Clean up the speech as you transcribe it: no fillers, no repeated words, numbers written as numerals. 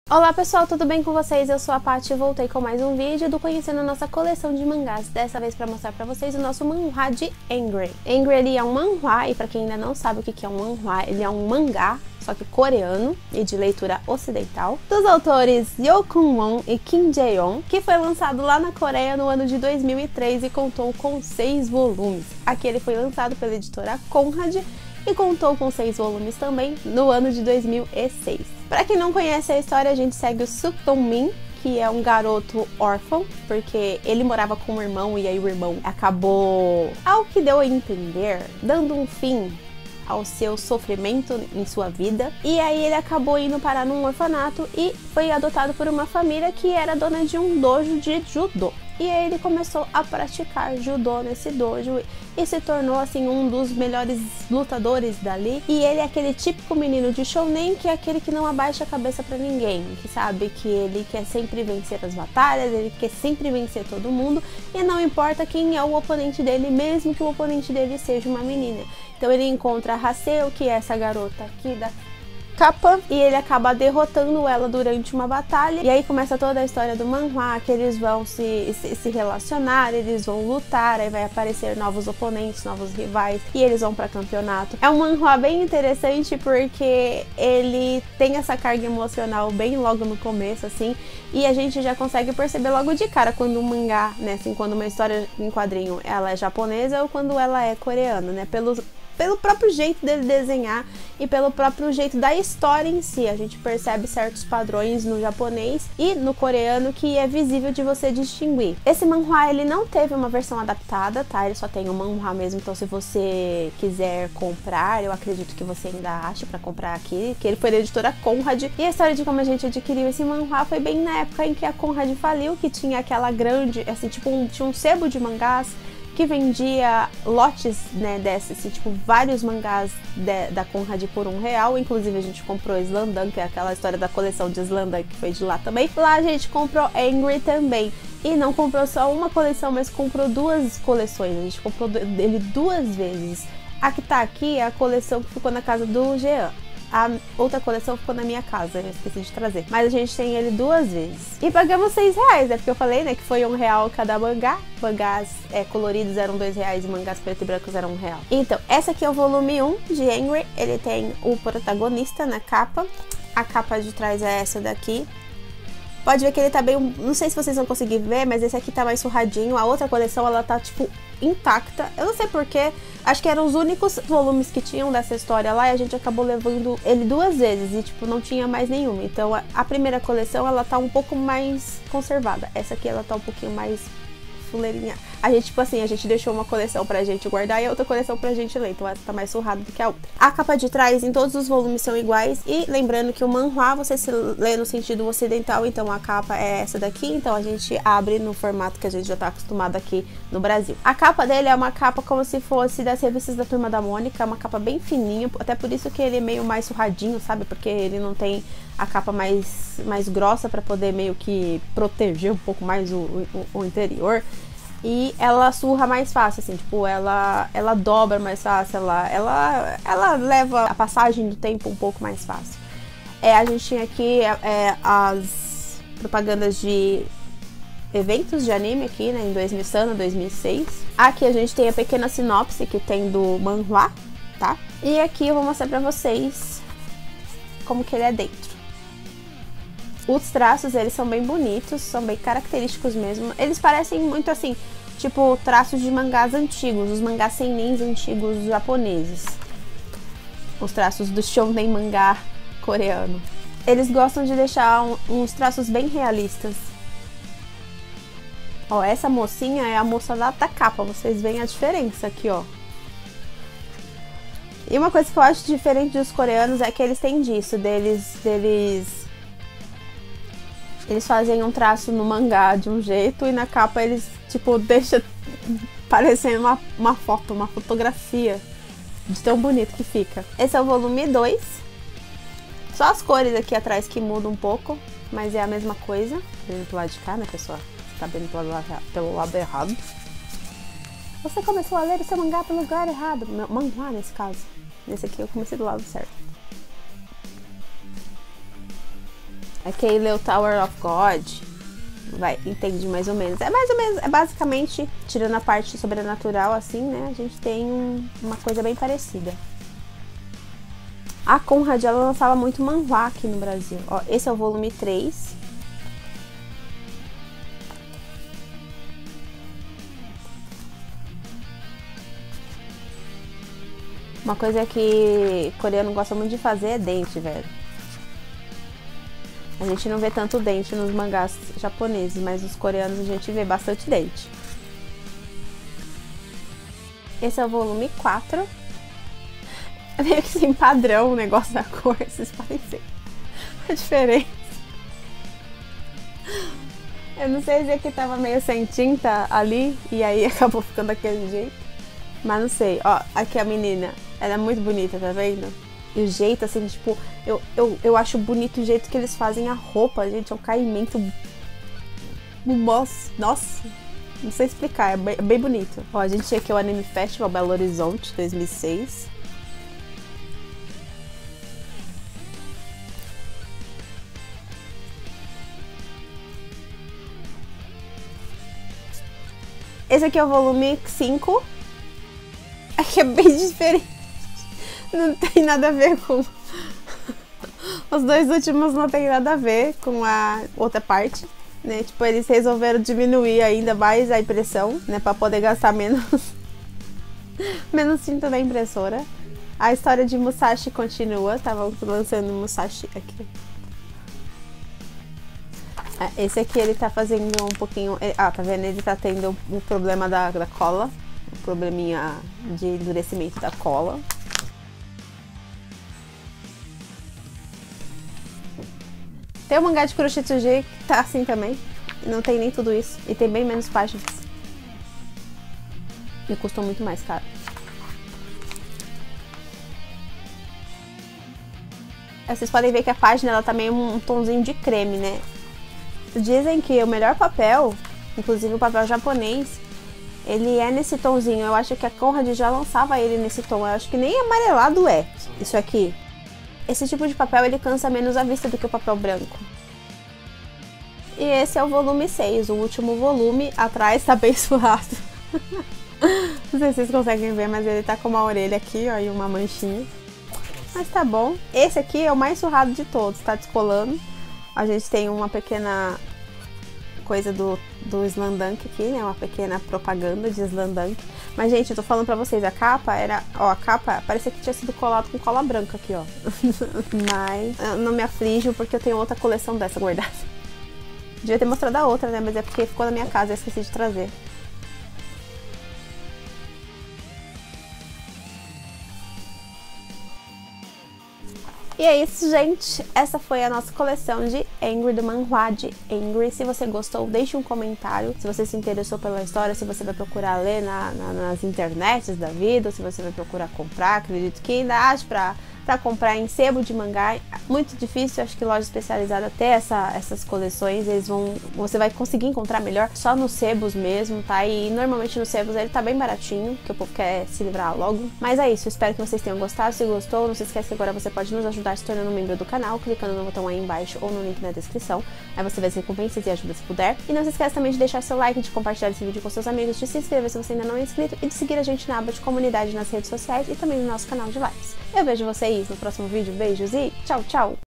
Olá pessoal, tudo bem com vocês? Eu sou a Paty e voltei com mais um vídeo do Conhecendo a nossa coleção de mangás. Dessa vez para mostrar para vocês o nosso manhwa de Angry. Angry ele é um manhwa, e para quem ainda não sabe o que é um manhwa, ele é um mangá, só que coreano e de leitura ocidental, dos autores Yoo Kun-won e Kim Jae-on, que foi lançado lá na Coreia no ano de 2003 e contou com 6 volumes. Aqui ele foi lançado pela editora Conrad e contou com 6 volumes também no ano de 2006. Para quem não conhece a história, a gente segue o Suk Dong-min, que é um garoto órfão, porque ele morava com o irmão e aí o irmão acabou, ao que deu a entender, dando um fim ao seu sofrimento em sua vida. E aí ele acabou indo parar num orfanato e foi adotado por uma família que era dona de um dojo de judô. E aí ele começou a praticar judô nesse dojo e se tornou assim um dos melhores lutadores dali. E ele é aquele típico menino de shounen, que é aquele que não abaixa a cabeça pra ninguém, que sabe que ele quer sempre vencer as batalhas, ele quer sempre vencer todo mundo e não importa quem é o oponente dele, mesmo que o oponente dele seja uma menina. Então ele encontra a Haseo, que é essa garota aqui da capa, e ele acaba derrotando ela durante uma batalha. E aí começa toda a história do manhwa, que eles vão se relacionar, eles vão lutar, aí vai aparecer novos oponentes, novos rivais, e eles vão para campeonato. É um manhwa bem interessante porque ele tem essa carga emocional bem logo no começo, assim, e a gente já consegue perceber logo de cara quando um mangá, né, assim, quando uma história em quadrinho ela é japonesa ou quando ela é coreana, né, pelo próprio jeito dele desenhar e pelo próprio jeito da história em si. A gente percebe certos padrões no japonês e no coreano que é visível de você distinguir. Esse manhwa, ele não teve uma versão adaptada, tá? Ele só tem o manhwa mesmo, então se você quiser comprar, eu acredito que você ainda acha pra comprar aqui, que ele foi da editora Conrad. E a história de como a gente adquiriu esse manhwa foi bem na época em que a Conrad faliu, que tinha aquela grande, assim, tipo tinha um sebo de mangás que vendia lotes, né, desses, assim, tipo, vários mangás da Conrad por R$1. Inclusive a gente comprou Slamdunk, que é aquela história da coleção de Slamdunk que foi de lá também. Lá a gente comprou Angry também. E não comprou só uma coleção, mas comprou 2 coleções. A gente comprou ele 2 vezes. A que tá aqui é a coleção que ficou na casa do Jean. A outra coleção ficou na minha casa, eu esqueci de trazer. Mas a gente tem ele 2 vezes. E pagamos R$6, né? Porque eu falei, né, que foi R$1 cada mangá. Mangás coloridos eram R$2 e mangás preto e brancos eram R$1. Então, essa aqui é o volume 1 de Angry. Ele tem o protagonista na capa. A capa de trás é essa daqui. Pode ver que ele tá bem... Não sei se vocês vão conseguir ver, mas esse aqui tá mais surradinho. A outra coleção, ela tá, tipo, intacta. Eu não sei porquê. Acho que eram os únicos volumes que tinham dessa história lá e a gente acabou levando ele 2 vezes e, tipo, não tinha mais nenhuma. Então, a primeira coleção, ela tá um pouco mais conservada. Essa aqui, ela tá um pouquinho mais fuleirinha. A gente, tipo assim, a gente deixou uma coleção pra gente guardar e a outra coleção pra gente ler. Então essa tá mais surrada do que a outra. A capa de trás em todos os volumes são iguais. E lembrando que o manhwa você se lê no sentido ocidental. Então a capa é essa daqui. Então a gente abre no formato que a gente já tá acostumado aqui no Brasil. A capa dele é uma capa como se fosse das revistas da Turma da Mônica. É uma capa bem fininha. Até por isso que ele é meio mais surradinho, sabe? Porque ele não tem a capa mais grossa pra poder meio que proteger um pouco mais o interior. E ela surra mais fácil, assim, tipo, ela dobra mais fácil, ela leva a passagem do tempo um pouco mais fácil. A gente tinha aqui as propagandas de eventos de anime aqui, né, em 2006. Aqui a gente tem a pequena sinopse que tem do manhwa, tá? E aqui eu vou mostrar pra vocês como que ele é dentro. Os traços, eles são bem bonitos, são bem característicos mesmo. Eles parecem muito assim, tipo traços de mangás antigos, os mangás seinens antigos japoneses. Os traços do shounen mangá coreano. Eles gostam de deixar uns traços bem realistas. Ó, essa mocinha é a moça lá da capa, vocês veem a diferença aqui, ó. E uma coisa que eu acho diferente dos coreanos é que eles têm disso, eles fazem um traço no mangá de um jeito e na capa eles, tipo, deixam parecendo uma foto, uma fotografia de tão bonito que fica. Esse é o volume 2. Só as cores aqui atrás que mudam um pouco, mas é a mesma coisa. Vendo pro lado de cá, né, pessoal? Você tá vendo pelo lado errado. Você começou a ler o seu mangá pelo lugar errado. Manhwa, nesse caso. Nesse aqui eu comecei do lado certo. Quem leu Tower of God entende mais ou menos. É mais ou menos, é basicamente, tirando a parte sobrenatural assim, né? A gente tem uma coisa bem parecida. A Conrad, ela lançava muito manhwa aqui no Brasil. Ó, esse é o volume 3. Uma coisa que coreano gosta muito de fazer é dente, velho. A gente não vê tanto dente nos mangás japoneses, mas os coreanos a gente vê bastante dente. Esse é o volume 4. É meio que sem padrão o negócio da cor, vocês podem ver a diferença. Eu não sei se aqui tava meio sem tinta ali e aí acabou ficando daquele jeito. Mas não sei, ó, aqui a menina, ela é muito bonita, tá vendo? E o jeito, assim, tipo, eu acho bonito o jeito que eles fazem a roupa, gente, é um caimento. Nossa, não sei explicar, é bem bonito. Ó, a gente tinha aqui o Anime Festival Belo Horizonte 2006. Esse aqui é o volume 5. Aqui é bem diferente. Não tem nada a ver com... Os dois últimos não tem nada a ver com a outra parte, né? Tipo, eles resolveram diminuir ainda mais a impressão, né? Pra poder gastar menos tinta da impressora. A história de Musashi continua. Estavam lançando Musashi aqui. Esse aqui ele tá fazendo um pouquinho... tá vendo? Ele tá tendo um problema da cola. Um probleminha de endurecimento da cola. Tem o mangá de Kuroshitsuji que tá assim também. Não tem nem tudo isso. E tem bem menos páginas. E custou muito mais caro. Vocês podem ver que a página ela tá meio um tonzinho de creme, né? Dizem que o melhor papel, inclusive o papel japonês, ele é nesse tonzinho. Eu acho que a Conrad já lançava ele nesse tom. Eu acho que nem amarelado é isso aqui. Esse tipo de papel ele cansa menos a vista do que o papel branco. E esse é o volume 6, o último volume. Atrás tá bem suado. Não sei se vocês conseguem ver, mas ele tá com uma orelha aqui, ó, e uma manchinha. Mas tá bom. Esse aqui é o mais surrado de todos, tá descolando. A gente tem uma pequena coisa do Slamdunk aqui, né? Uma pequena propaganda de Slamdunk. Mas, gente, eu tô falando pra vocês, a capa era... Ó, a capa parecia que tinha sido colado com cola branca aqui, ó. Mas eu não me aflijo porque eu tenho outra coleção dessa guardada. Devia ter mostrado a outra, né? Mas é porque ficou na minha casa e eu esqueci de trazer. E é isso, gente. Essa foi a nossa coleção de Angry, do manhwa de Angry. Se você gostou, deixe um comentário. Se você se interessou pela história, se você vai procurar ler nas internets da vida, ou se você vai procurar comprar. Acredito que ainda acho pra comprar em sebo de mangá. Muito difícil, acho que loja especializada ter essas coleções. Você vai conseguir encontrar melhor só nos sebos mesmo, tá? E normalmente nos sebos ele tá bem baratinho, que o povo quer se livrar logo. Mas é isso, espero que vocês tenham gostado. Se gostou, não se esquece que agora você pode nos ajudar se tornando um membro do canal, clicando no botão aí embaixo ou no link na descrição. Aí você vê as recompensas e ajuda se puder. E não se esquece também de deixar seu like, de compartilhar esse vídeo com seus amigos, de se inscrever se você ainda não é inscrito e de seguir a gente na aba de comunidade nas redes sociais e também no nosso canal de lives. Eu vejo vocês no próximo vídeo. Beijos e tchau, tchau!